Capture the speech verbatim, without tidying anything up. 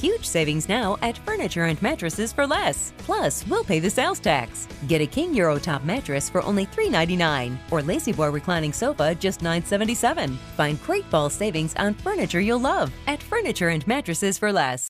huge savings now at Furniture and Mattresses for Less. Plus, we'll pay the sales tax. Get a King Eurotop mattress for only three ninety-nine or Lazy Boy reclining sofa just nine seventy-seven. Find great fall savings on furniture you'll love at Furniture and Mattresses for Less.